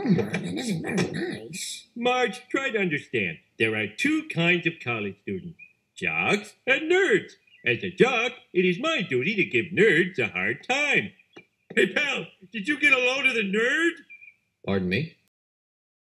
That isn't very nice. Marge, try to understand. There are two kinds of college students, jocks and nerds. As a jock, it is my duty to give nerds a hard time. Hey, pal, did you get a load of the nerd? Pardon me?